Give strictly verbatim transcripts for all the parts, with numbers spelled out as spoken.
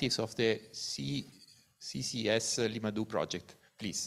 objectives of the C C S Limadou project, please.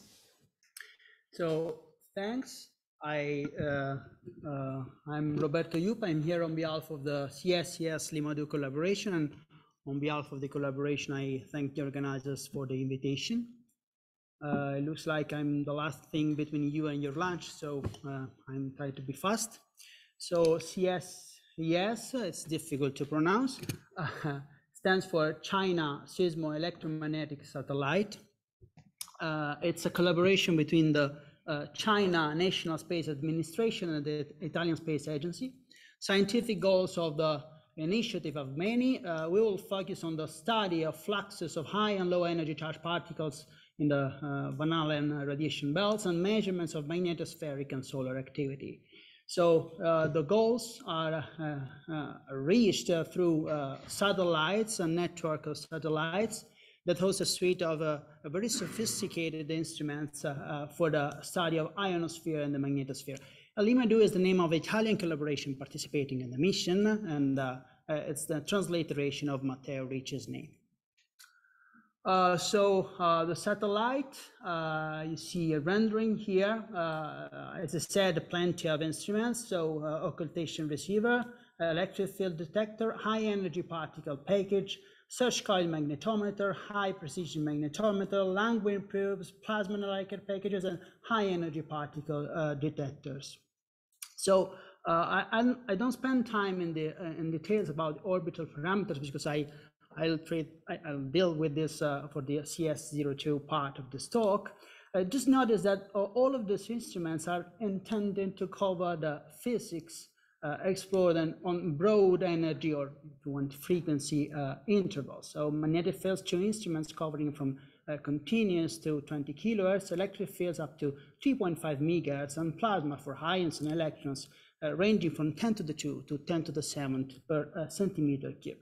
So thanks. I, uh, uh, I'm Roberto Yup. I'm here on behalf of the C S C S Limadou collaboration, and on behalf of the collaboration, I thank the organizers for the invitation. Uh, it looks like I'm the last thing between you and your lunch, so uh, I'm trying to be fast. So C S E S, it's difficult to pronounce, uh, stands for China Seismo-Electromagnetic Satellite. Uh, it's a collaboration between the uh, China National Space Administration and the Italian Space Agency. Scientific goals of the initiative of many, uh, we will focus on the study of fluxes of high and low energy charged particles in the uh, Van Allen radiation belts and measurements of magnetospheric and solar activity. So uh, the goals are uh, uh, reached uh, through uh, satellites, a network of satellites that hosts a suite of uh, a very sophisticated instruments uh, uh, for the study of ionosphere and the magnetosphere. Limadou is the name of Italian collaboration participating in the mission, and uh, uh, it's the transliteration of Matteo Ricci's name. Uh, so uh, the satellite, uh, you see a rendering here. Uh, as I said, plenty of instruments. So uh, occultation receiver, electric field detector, high energy particle package, search coil magnetometer, high precision magnetometer, Langmuir probes, plasma analyzer packages, and high energy particle uh, detectors. So uh, I, I don't spend time in the uh, in details about orbital parameters because I I'll treat, I'll deal with this uh, for the C S zero two part of this talk. Uh, just notice that all of these instruments are intended to cover the physics uh, explored and on broad energy or if you want frequency uh, intervals. So magnetic fields, two instruments covering from uh, continuous to twenty kilohertz, electric fields up to three point five megahertz, and plasma for ions and electrons uh, ranging from ten to the two to ten to the seventh per uh, centimeter cube.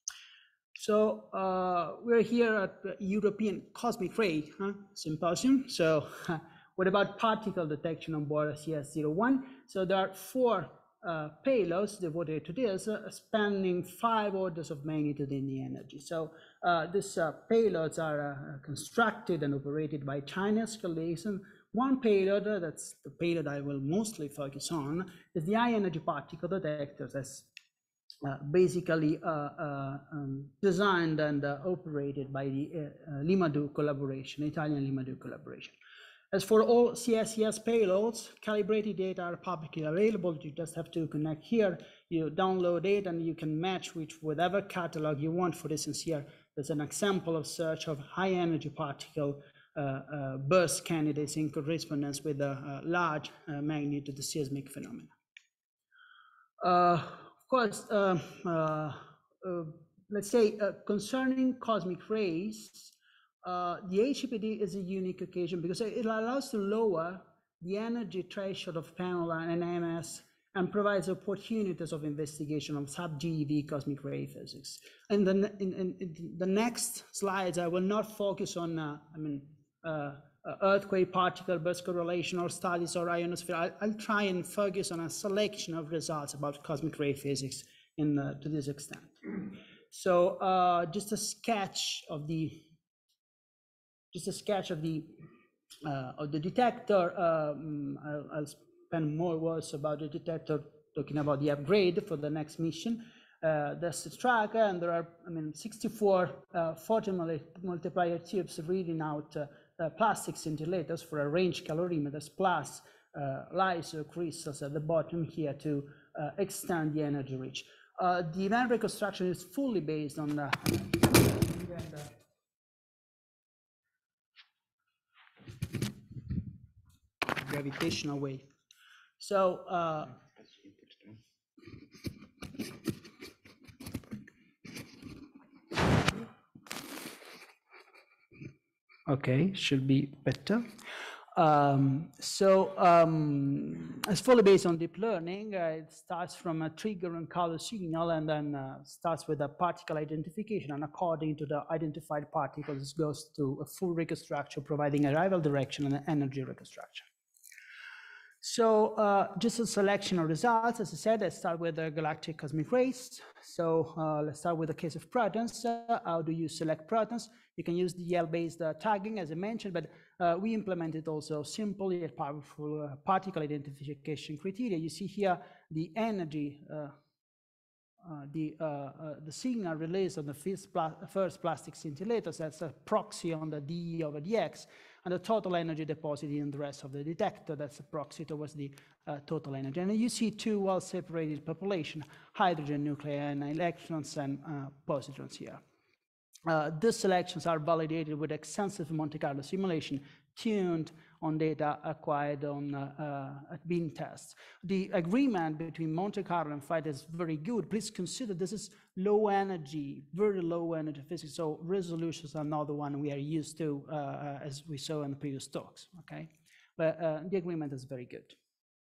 So uh, we're here at the European Cosmic Ray huh, Symposium. So uh, what about particle detection on board C S zero one? So there are four uh, payloads devoted to this, uh, spanning five orders of magnitude in the energy. So uh, these uh, payloads are uh, constructed and operated by Chinese colleagues. And one payload, uh, that's the payload I will mostly focus on, is the high energy particle detectors. That's Uh, basically uh, uh, um, designed and uh, operated by the uh, uh, Limadou collaboration, Italian Limadou collaboration. As for all C S E S payloads, calibrated data are publicly available. You just have to connect here, you download it, and you can match with whatever catalog you want. For instance, here there's an example of search of high energy particle uh, uh, burst candidates in correspondence with a uh, large uh, magnitude seismic phenomena. Uh, Of course, uh, uh, uh, let's say uh, concerning cosmic rays, uh, the H E P D is a unique occasion because it allows to lower the energy threshold of panel and M S and provides opportunities of investigation of sub-G E V cosmic ray physics. And then in, in, in the next slides, I will not focus on, uh, I mean, uh, Uh, earthquake particle burst correlation or studies or ionosphere. I'll, I'll try and focus on a selection of results about cosmic ray physics in uh, to this extent. So uh, just a sketch of the just a sketch of the uh, of the detector. Um, I'll, I'll spend more words about the detector, talking about the upgrade for the next mission. Uh, that's the tracker, and there are, I mean, sixty-four uh, photon multiplier tubes reading out uh, Uh, plastic scintillators for a range calorimeters plus uh, LISO crystals at the bottom here to uh, extend the energy reach. Uh, the event reconstruction is fully based on the, the gravitational wave. So uh, okay, should be better. Um, so um, it's fully based on deep learning. Uh, it starts from a trigger and color signal, and then uh, starts with a particle identification. And according to the identified particles, it goes to a full reconstruction, providing arrival direction and energy reconstruction. So uh, just a selection of results. As I said, I start with the galactic cosmic rays. So uh, let's start with the case of protons. Uh, how do you select protons? You can use D L-based uh, tagging, as I mentioned, but uh, we implemented also simple yet powerful uh, particle identification criteria. You see here the energy, uh, uh, the uh, uh, the signal released on the first, pla first plastic scintillators. That's a proxy on the d over dx. And the total energy deposited in the rest of the detector, that's a proxy towards the uh, total energy. And you see two well-separated population, hydrogen nuclei and electrons and uh, positrons here. Uh, these selections are validated with extensive Monte Carlo simulation tuned on data acquired on uh, uh, at beam tests. The agreement between Monte Carlo and Flight is very good. Please consider this is low energy, very low energy physics, so resolutions are not the one we are used to uh, as we saw in the previous talks, okay? But uh, the agreement is very good.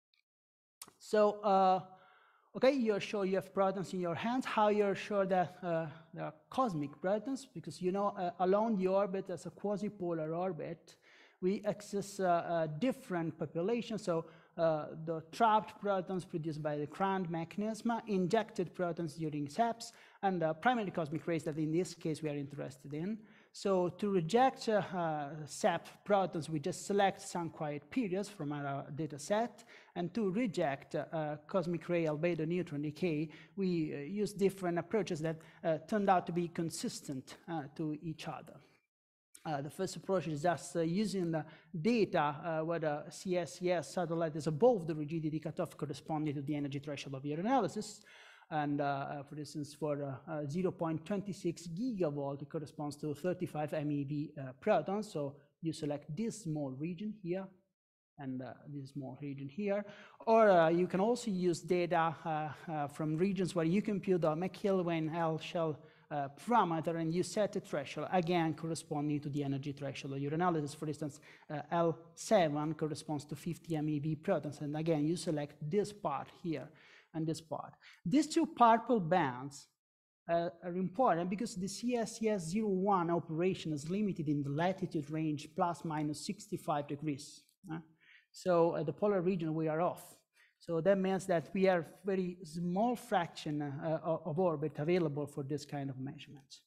So, uh, okay, you're sure you have protons in your hands. How you're sure that uh, they are cosmic protons? Because you know, uh, along the orbit as a quasi-polar orbit, we access uh, uh, different populations. So uh, the trapped protons produced by the Courant mechanism, injected protons during S A Ps, and uh, primary cosmic rays that in this case we are interested in. So to reject uh, uh, S A P protons, we just select some quiet periods from our data set. And to reject uh, uh, cosmic ray albedo neutron decay, we uh, use different approaches that uh, turned out to be consistent uh, to each other. Uh, the first approach is just uh, using the data uh, where the C S C S satellite is above the rigidity cutoff corresponding to the energy threshold of your analysis. And uh, for instance, for uh, uh, zero point two six gigavolt, it corresponds to thirty-five MeV uh, protons. So you select this small region here and uh, this small region here. Or uh, you can also use data uh, uh, from regions where you compute the McIlwain L shell Uh, parameter and you set a threshold, again corresponding to the energy threshold of your analysis. For instance, uh, L seven corresponds to fifty MeV protons, and again you select this part here and this part. These two purple bands uh, are important because the C S C S zero one operation is limited in the latitude range plus minus sixty-five degrees. Uh, so at the polar region we are off. So that means that we have very small fraction uh, of orbit available for this kind of measurements.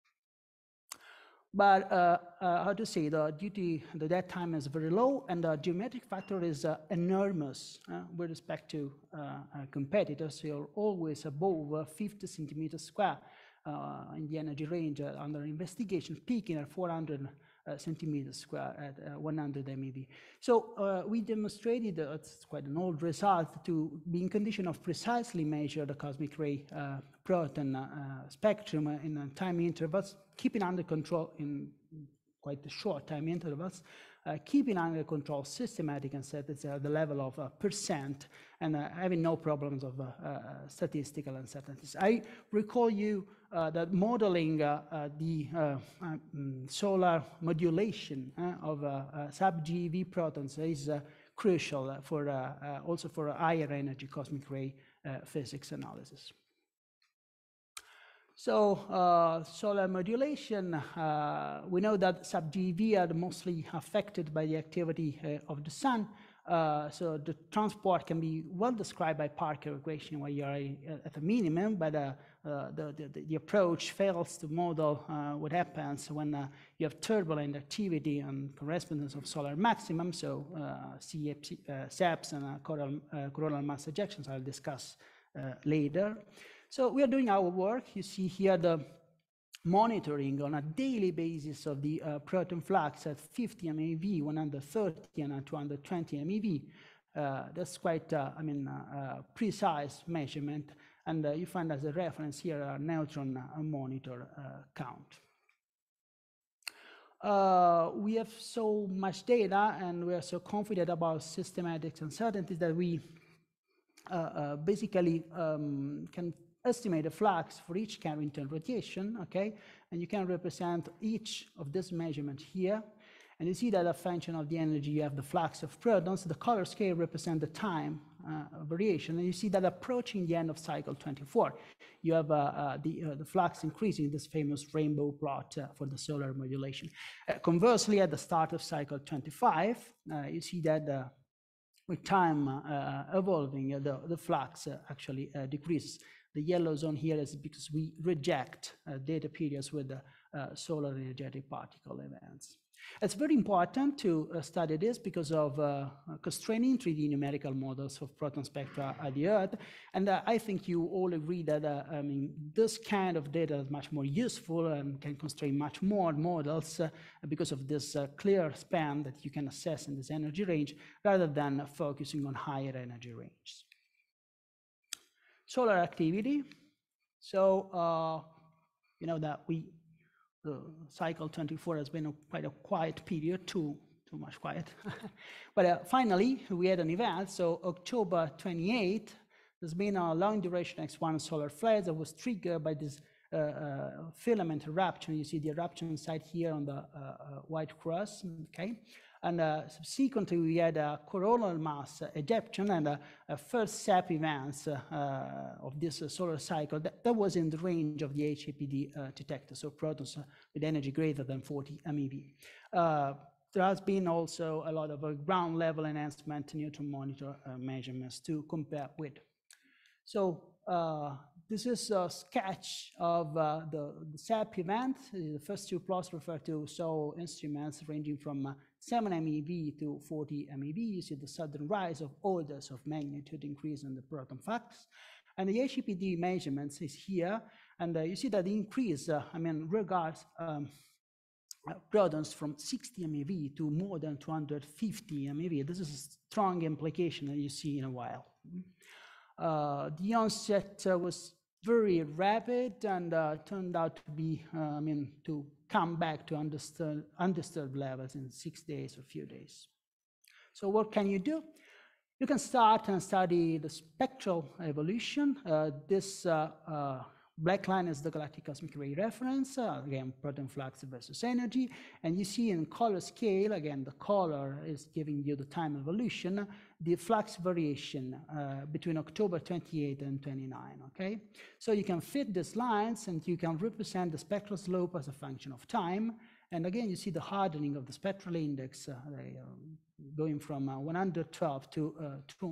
But uh, uh, how to say, the duty, the dead time is very low, and the geometric factor is uh, enormous uh, with respect to uh, uh, competitors. So you're always above uh, fifty centimeters square uh, in the energy range uh, under investigation, peaking at four hundred Uh, centimeters square at uh, one hundred MeV. So uh, we demonstrated, uh, it's quite an old result, to be in condition of precisely measure the cosmic ray uh, proton uh, spectrum in uh, time intervals, keeping under control in quite short time intervals, uh, keeping under control systematic uncertainty at the level of uh, percent, and uh, having no problems of uh, uh, statistical uncertainties. I recall you uh, that modeling uh, uh, the uh, um, solar modulation uh, of uh, uh, sub-G eV protons is uh, crucial for uh, uh, also for higher energy cosmic ray uh, physics analysis. So uh, solar modulation, uh, we know that sub-G eV are mostly affected by the activity uh, of the sun. Uh, so the transport can be well described by Parker equation where you are at a minimum, but uh, uh, the, the, the approach fails to model uh, what happens when uh, you have turbulent activity and correspondence of solar maximum, so uh, C A Ps and uh, coronal, uh, coronal mass ejections I'll discuss uh, later. So we are doing our work. You see here the monitoring on a daily basis of the uh, proton flux at fifty MeV, one hundred thirty and two hundred twenty MeV. Uh, that's quite, uh, I mean, uh, uh, precise measurement. And uh, you find as a reference here a neutron uh, monitor uh, count. Uh, we have so much data and we are so confident about systematic uncertainties that we uh, uh, basically um, can estimate a flux for each Carrington rotation, okay? And you can represent each of this measurement here. And you see that a function of the energy, you have the flux of protons. The color scale represents the time uh, variation. And you see that approaching the end of cycle twenty-four, you have uh, uh, the, uh, the flux increasing, this famous rainbow plot uh, for the solar modulation. Uh, conversely, at the start of cycle twenty-five, uh, you see that the with time uh, evolving, uh, the, the flux uh, actually uh, decreases. The yellow zone here is because we reject uh, data periods with the uh, solar energetic particle events. It's very important to uh, study this because of uh, constraining three D numerical models of proton spectra at the Earth. And uh, I think you all agree that uh, I mean, this kind of data is much more useful and can constrain much more models uh, because of this uh, clear span that you can assess in this energy range rather than focusing on higher energy ranges. Solar activity. So, uh, you know that we the cycle twenty-four has been a, quite a quiet period, too, too much quiet. But uh, finally, we had an event. So October twenty-eighth, there's been a long duration X one solar flare that was triggered by this uh, uh, filament eruption. You see the eruption site here on the uh, uh, white cross, okay? And uh, subsequently, we had a coronal mass ejection and a, a first S A P events uh, uh, of this uh, solar cycle that, that was in the range of the H A P D uh, detector, so protons uh, with energy greater than forty MeV. Uh, there has been also a lot of uh, ground level enhancement neutron monitor uh, measurements to compare with. So uh, this is a sketch of uh, the, the S A P event. The first two plots refer to S O instruments ranging from uh, seven MeV to forty MeV. You see the sudden rise of orders of magnitude increase in the proton flux. And the H A P D measurements is here. And uh, you see that the increase, uh, I mean, regards um, uh, protons from sixty MeV to more than two hundred fifty MeV. This is a strong implication that you see in a while. Uh, the onset uh, was very rapid and uh, turned out to be, uh, I mean, to come back to undisturbed, undisturbed levels in six days or few days. So what can you do? You can start and study the spectral evolution. Uh, this uh, uh, black line is the galactic cosmic ray reference, uh, again, proton flux versus energy. And you see in color scale, again, the color is giving you the time evolution, the flux variation uh, between October twenty-eighth and twenty-ninth, okay? So you can fit these lines and you can represent the spectral slope as a function of time. And again, you see the hardening of the spectral index uh, they, um, going from uh, one hundred twelve to uh,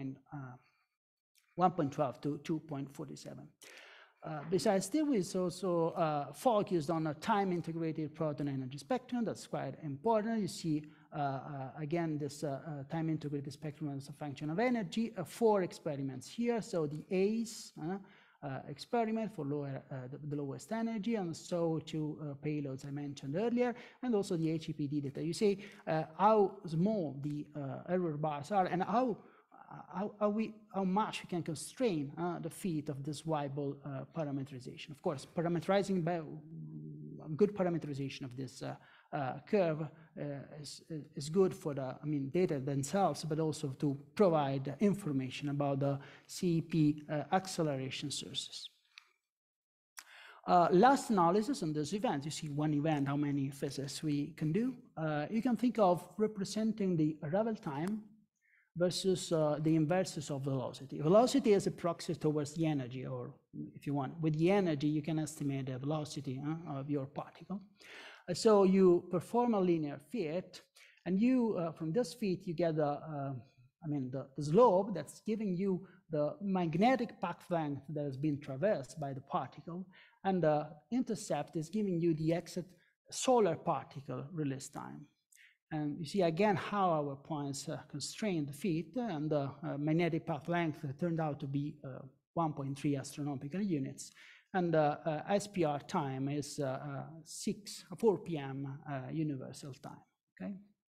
one point one two to two point four seven. Uh, besides, still is also uh, focused on a time-integrated proton energy spectrum. That's quite important. You see, uh, uh, again, this uh, uh, time-integrated spectrum as a function of energy. Uh, four experiments here. So the A C E uh, uh, experiment for lower, uh, the, the lowest energy, and so two uh, payloads I mentioned earlier, and also the H A P D data. You see uh, how small the uh, error bars are and how How, how, we, how much we can constrain uh, the feat of this Weibull uh, parameterization. Of course, parameterizing by good parameterization of this uh, uh, curve uh, is, is good for the I mean, data themselves, but also to provide information about the C E P uh, acceleration sources. Uh, last analysis on this event, you see one event, how many physics we can do. Uh, you can think of representing the arrival time versus uh, the inverses of velocity. Velocity is a proxy towards the energy, or if you want, with the energy, you can estimate the velocity uh, of your particle. Uh, so you perform a linear fit, and you, uh, from this fit, you get the, uh, I mean, the, the slope that's giving you the magnetic path length that has been traversed by the particle, and the intercept is giving you the exit solar particle release time. And you see again how our points uh, constrain the fit, and the uh, magnetic path length turned out to be uh, one point three astronomical units. And uh, uh, S P R time is uh, uh, six, four P M uh, universal time, okay?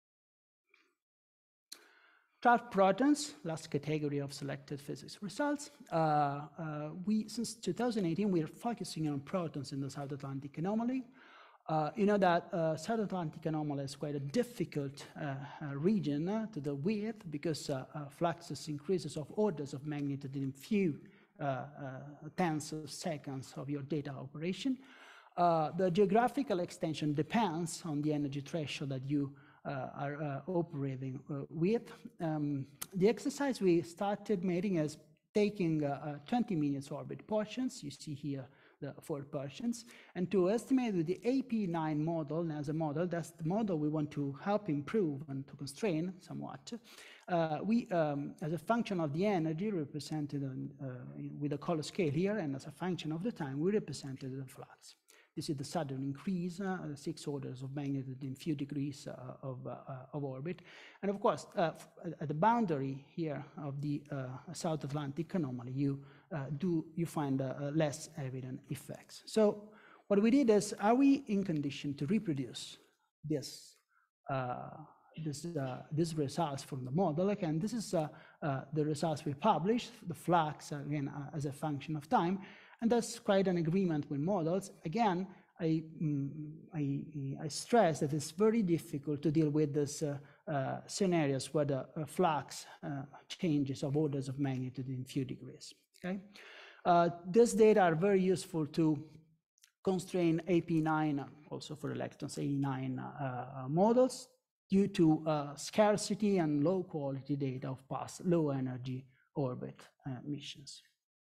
Trapped protons, last category of selected physics results. Uh, uh, we, since two thousand eighteen, we are focusing on protons in the South Atlantic anomaly. Uh, you know that uh, South Atlantic anomaly is quite a difficult uh, uh, region uh, to deal with because uh, uh, fluxes increases of orders of magnitude in few uh, uh, tens of seconds of your data operation. Uh, the geographical extension depends on the energy threshold that you uh, are uh, operating uh, with. Um, the exercise we started making is taking uh, uh, twenty minutes orbit portions. You see here the four portions, and to estimate with the A P nine model as a model, that's the model we want to help improve and to constrain somewhat. uh, we, um, as a function of the energy represented on, uh, with a color scale here, and as a function of the time, we represented the flux. This is the sudden increase, uh, six orders of magnitude in few degrees uh, of, uh, of orbit. And of course, uh, at the boundary here of the uh, South Atlantic anomaly, you uh, do you find uh, less evident effects. So what we did is, are we in condition to reproduce this, uh, this, uh, these results from the model? Again, this is uh, uh, the results we published, the flux, again, uh, as a function of time. And that's quite an agreement with models. Again, I, mm, I, I stress that it's very difficult to deal with these uh, uh, scenarios where the uh, flux uh, changes of orders of magnitude in few degrees. Okay, uh, these data are very useful to constrain A P nine, also for electrons, A E nine uh, models, due to uh, scarcity and low quality data of past low energy orbit uh, missions.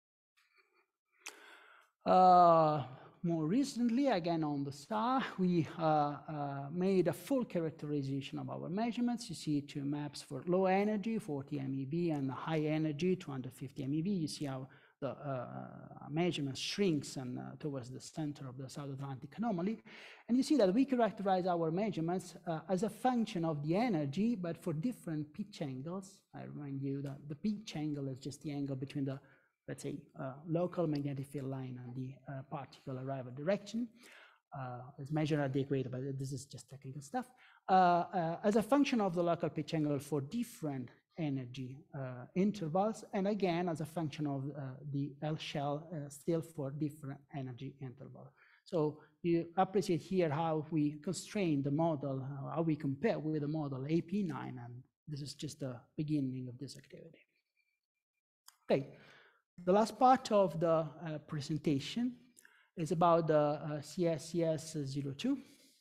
Uh, more recently, again on the star, we uh, uh, made a full characterization of our measurements. You see two maps for low energy, forty MeV, and high energy, two hundred fifty MeV. You see how the uh, measurement shrinks and uh, towards the center of the South Atlantic anomaly. And you see that we characterize our measurements uh, as a function of the energy, but for different pitch angles. I remind you that the pitch angle is just the angle between the, let's say, uh, local magnetic field line and the uh, particle arrival direction. Uh, it's measured at the equator, but this is just technical stuff. Uh, uh, as a function of the local pitch angle for different energy uh, intervals, and again, as a function of uh, the L shell uh, still for different energy interval. So you appreciate here how we constrain the model, how we compare with the model A P nine, and this is just the beginning of this activity. Okay. The last part of the uh, presentation is about the uh, C S C S zero two.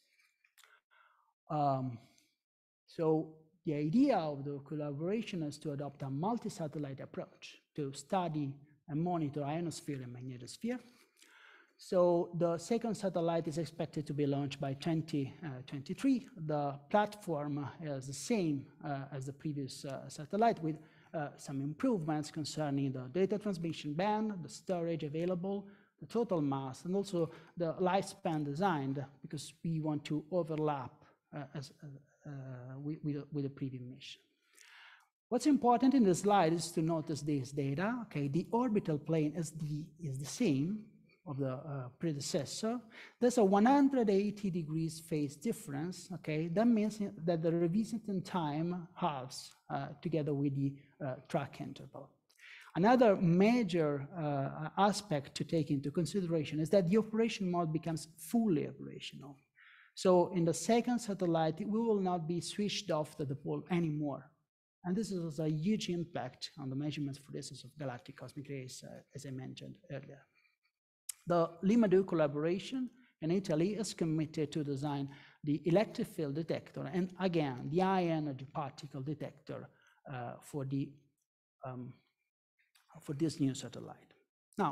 Um, so the idea of the collaboration is to adopt a multi-satellite approach to study and monitor ionosphere and magnetosphere. So the second satellite is expected to be launched by twenty twenty-three. The platform is the same uh, as the previous uh, satellite, with Uh, some improvements concerning the data transmission band, the storage available, the total mass, and also the lifespan designed, because we want to overlap uh, as, uh, uh, with, with, with the previous mission. What's important in this slide is to notice this data. Okay, the orbital plane is the, is the same of the uh, predecessor. There's a one hundred eighty degrees phase difference. Okay, that means that the revisiting time halves uh, together with the uh, track interval. Another major uh, aspect to take into consideration is that the operation mode becomes fully operational. So in the second satellite, we will not be switched off to the pole anymore. And this is a huge impact on the measurements, for instance, of galactic cosmic rays, uh, as I mentioned earlier. The LIMADO collaboration in Italy is committed to design the electric field detector and, again, the high energy particle detector uh, for the um, for this new satellite. Now,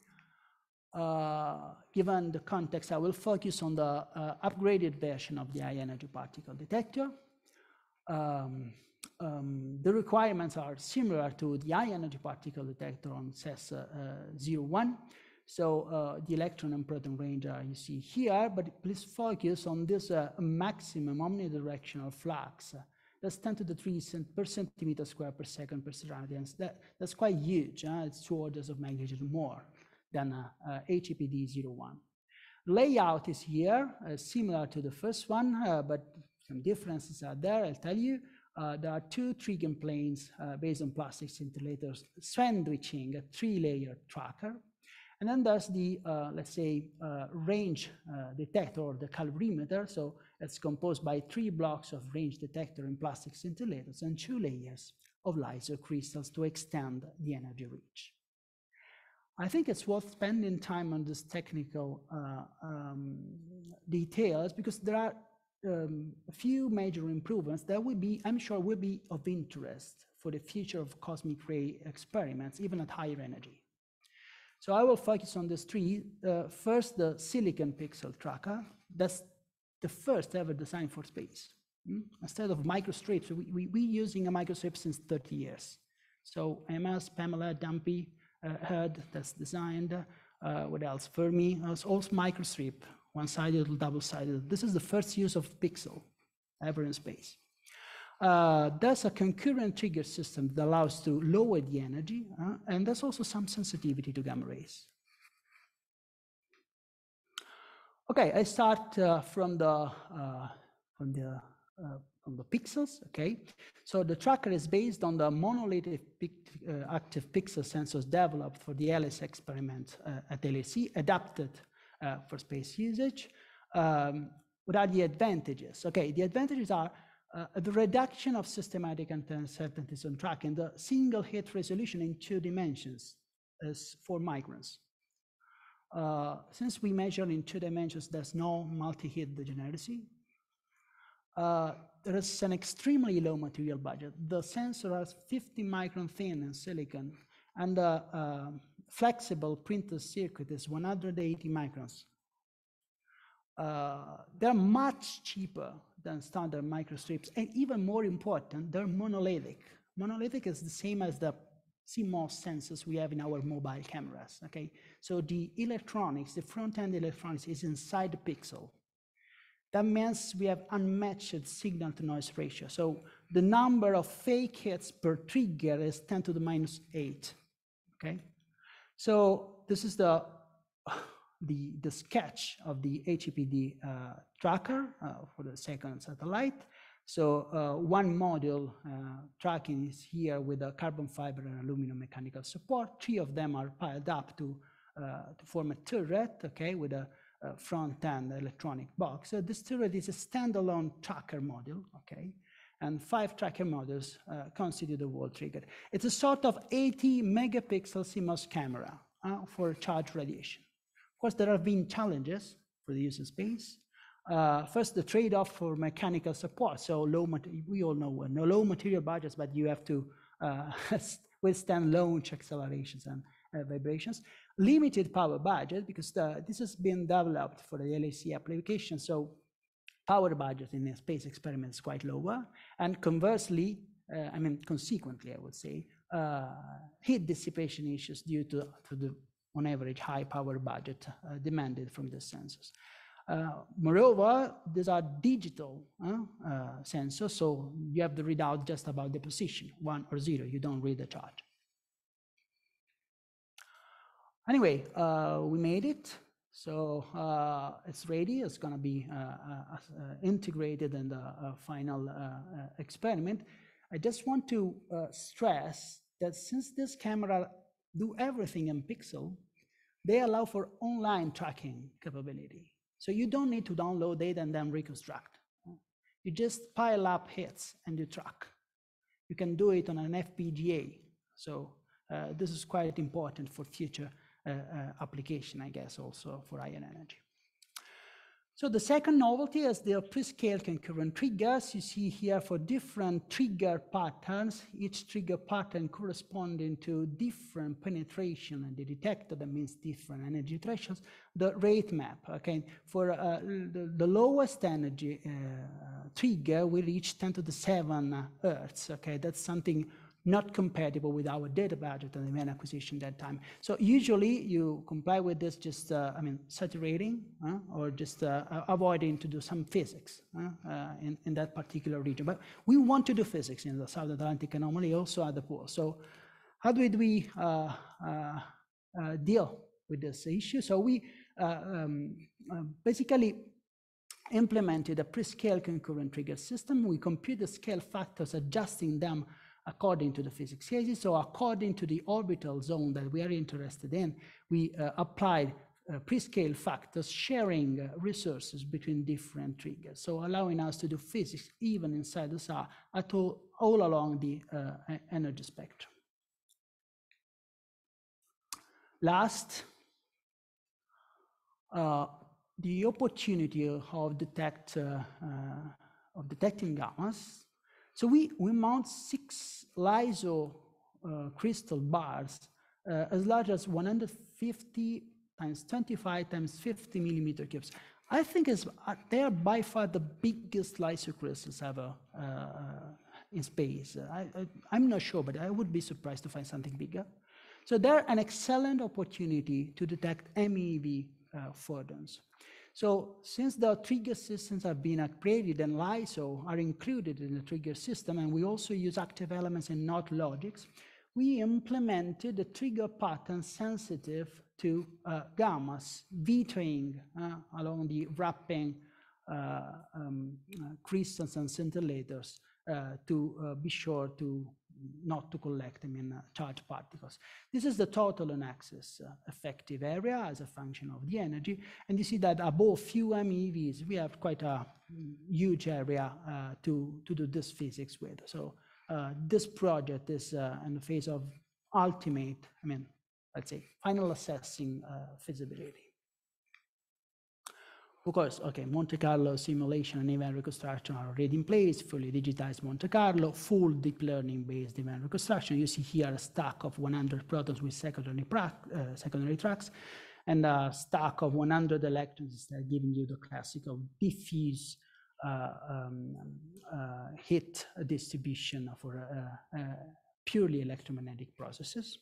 uh, given the context, I will focus on the uh, upgraded version of the high energy particle detector. Um, um, the requirements are similar to the high energy particle detector on C E S zero one. So uh, the electron and proton range are you see here, but please focus on this uh, maximum omnidirectional flux. That's ten to the three per centimeter square per second per radians. That, that's quite huge. Huh? It's two orders of magnitude more than uh, uh, H E P D zero one. Layout is here, uh, similar to the first one, uh, but some differences are there, I'll tell you. Uh, there are two trigon planes uh, based on plastic scintillators, sandwiching a three-layer tracker. And then there's the, uh, let's say, uh, range uh, detector, or the calorimeter. So it's composed by three blocks of range detector and plastic scintillators and two layers of LISO crystals to extend the energy reach. I think it's worth spending time on this technical uh, um, details, because there are um, a few major improvements that will be, I'm sure, will be of interest for the future of cosmic ray experiments, even at higher energy. So I will focus on these three. Uh, first, the silicon pixel tracker. That's the first ever design for space. mm, instead of microstrips. We, we, we're using a microstrip since thirty years. So M S, Pamela, Dumpy, uh, Herd, that's designed. Uh, what else? Fermi, uh, also microstrip, one-sided or double-sided. This is the first use of pixel ever in space. Uh, there's a concurrent trigger system that allows to lower the energy, uh, and there's also some sensitivity to gamma rays. Okay, I start uh, from the uh, from the uh, from the pixels. Okay, so the tracker is based on the monolithic uh, active pixel sensors developed for the ALICE experiment uh, at L A C, adapted uh, for space usage. Um, what are the advantages? Okay, the advantages are uh, the reduction of systematic uncertainties on tracking, the single hit resolution in two dimensions is four microns. Uh, since we measure in two dimensions, there's no multi-hit degeneracy. Uh, there is an extremely low material budget. The sensor has fifty micron thin in silicon, and the uh, flexible printed circuit is one hundred eighty microns. Uh, they're much cheaper than standard microstrips, and even more important, they're monolithic. Monolithic is the same as the C MOS sensors we have in our mobile cameras, okay? So the electronics, the front-end electronics is inside the pixel. That means we have unmatched signal to noise ratio. So the number of fake hits per trigger is ten to the minus eight, okay? So this is the, the, the sketch of the H E P D uh, tracker uh, for the second satellite. So uh, one module uh, tracking is here with a carbon fiber and aluminum mechanical support. Three of them are piled up to, uh, to form a turret, okay, with a, a front-end electronic box. So this turret is a standalone tracker module, okay, and five tracker modules uh, constitute the wall trigger. It's a sort of eighty megapixel C MOS camera uh, for charge radiation. Of course, there have been challenges for the user space. Uh, first, the trade-off for mechanical support. So low, we all know no low material budgets, but you have to uh, withstand launch accelerations and uh, vibrations. Limited power budget, because the, this has been developed for the L A C application. So power budget in a space experiment is quite lower. And conversely, uh, I mean, consequently, I would say, uh, heat dissipation issues due to, to the, on average, high power budget uh, demanded from the sensors. Uh, moreover, these are digital uh, uh, sensors, so you have the readout just about the position, one or zero, you don't read the chart. Anyway, uh, we made it, so uh, it's ready, it's gonna be uh, uh, uh, integrated in the uh, final uh, uh, experiment. I just want to uh, stress that since this camera do everything in pixel, they allow for online tracking capability. So you don't need to download data and then reconstruct. You just pile up hits and you track. You can do it on an F P G A. So uh, this is quite important for future uh, uh, application, I guess, also for ion energy. So the second novelty is the pre-scale concurrent triggers. You see here for different trigger patterns, each trigger pattern corresponding to different penetration and the detector, that means different energy thresholds, the rate map, okay? For uh, the, the lowest energy uh, trigger, we reach ten to the seven hertz, okay? That's something not compatible with our data budget and event acquisition that time. So usually you comply with this just, uh, I mean, saturating uh, or just uh, avoiding to do some physics uh, uh, in, in that particular region. But we want to do physics in the South Atlantic anomaly, also at the pole. So how did we uh, uh, uh, deal with this issue? So we uh, um, uh, basically implemented a pre-scale concurrent trigger system. We compute the scale factors, adjusting them according to the physics cases. So according to the orbital zone that we are interested in, we uh, applied uh, pre-scale factors, sharing uh, resources between different triggers. So allowing us to do physics even inside the S A R at all, all along the uh, energy spectrum. Last, uh, the opportunity of detect uh, uh, of detecting gammas. So we, we mount six LISO uh, crystal bars uh, as large as one hundred fifty times twenty-five times fifty millimeter cubes. I think it's, uh, they are by far the biggest LISO crystals ever uh, in space. I, I, I'm not sure, but I would be surprised to find something bigger. So they're an excellent opportunity to detect M E V uh, photons. So since the trigger systems have been upgraded and LISO are included in the trigger system, and we also use active elements and not logics, we implemented a trigger pattern sensitive to uh, gammas, vetoing uh, along the wrapping uh, um, uh, crystals and scintillators uh, to uh, be sure to not to collect, I mean, uh, charged particles. This is the total on axis uh, effective area as a function of the energy. And you see that above few M E Vs, we have quite a huge area uh, to, to do this physics with. So uh, this project is uh, in the phase of ultimate, I mean, let's say, final assessing uh, feasibility. Of course, okay, Monte Carlo simulation and event reconstruction are already in place, fully digitized Monte Carlo, full deep learning based event reconstruction. You see here a stack of one hundred protons with secondary, uh, secondary tracks and a stack of one hundred electrons that are giving you the classical diffuse uh, um, uh, hit distribution for uh, uh, purely electromagnetic processes.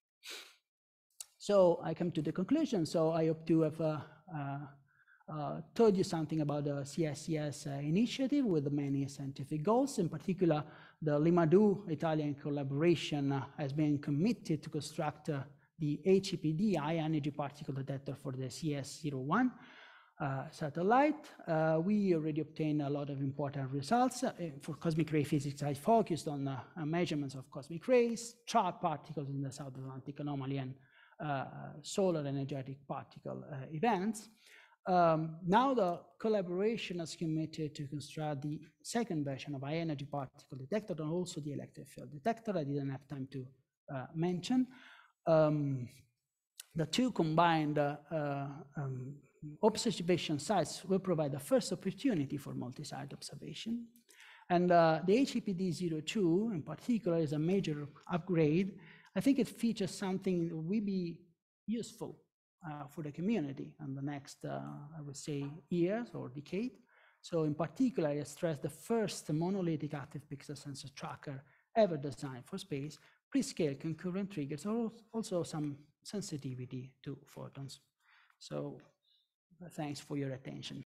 So I come to the conclusion. So I hope to have uh, uh, Uh, told you something about the C S C S uh, initiative with many scientific goals. In particular, the Limadou Italian collaboration uh, has been committed to construct uh, the H E P D, high energy particle detector for the C S zero one uh, satellite. Uh, we already obtained a lot of important results. Uh, for cosmic ray physics, I focused on uh, measurements of cosmic rays, charged particles in the South Atlantic anomaly, and uh, solar energetic particle uh, events. Um, now the collaboration is committed to construct the second version of high energy particle detector and also the electric field detector. I didn't have time to uh, mention. Um, the two combined uh, uh, um, observation sites will provide the first opportunity for multi-site observation. And uh, the H E P D zero two in particular is a major upgrade. I think it features something that will be useful Uh, for the community in the next, uh, I would say, years or decade. So in particular, I stress the first monolithic active pixel sensor tracker ever designed for space, pre-scale concurrent triggers, or also some sensitivity to photons. So thanks for your attention.